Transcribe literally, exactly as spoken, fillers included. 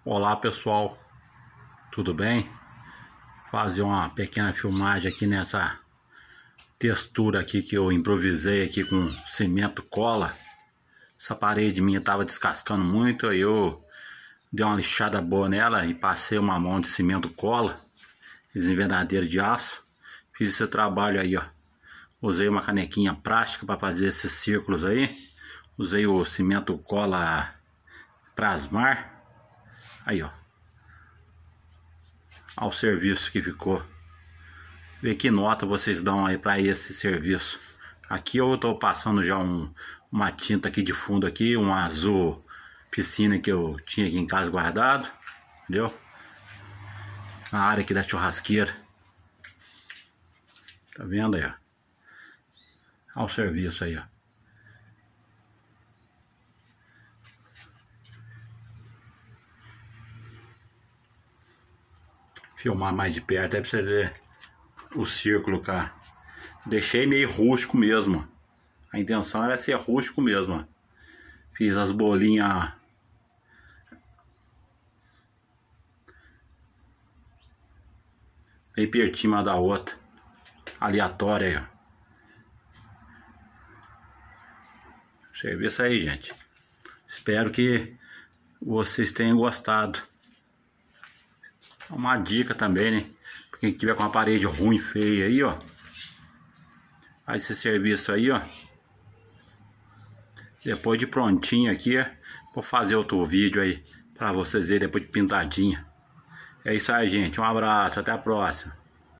Olá pessoal, tudo bem? Fazer uma pequena filmagem aqui nessa textura aqui que eu improvisei aqui com cimento cola. Essa parede minha estava descascando muito, aí eu dei uma lixada boa nela e passei uma mão de cimento cola, desenverdadeira de aço. Fiz esse trabalho aí, ó. Usei uma canequinha plástica para fazer esses círculos aí. Usei o cimento cola Prasmar. Aí, ó. Olha o serviço que ficou. Vê que nota vocês dão aí para esse serviço. Aqui eu tô passando já um, uma tinta aqui de fundo aqui, um azul piscina que eu tinha aqui em casa guardado, entendeu? Na área aqui da churrasqueira. Tá vendo aí, ó? Olha o serviço aí, ó. Filmar mais de perto aí pra você ver o círculo, cara. Deixei meio rústico mesmo. A intenção era ser rústico mesmo. Fiz as bolinhas bem pertinho uma da outra. Aleatória aí, ó. Serviço aí, gente. Espero que vocês tenham gostado. Uma dica também, né? Pra quem tiver com uma parede ruim, feia aí, ó. Faz esse serviço aí, ó. Depois de prontinho aqui, vou fazer outro vídeo aí pra vocês verem depois de pintadinha. É isso aí, gente. Um abraço. Até a próxima.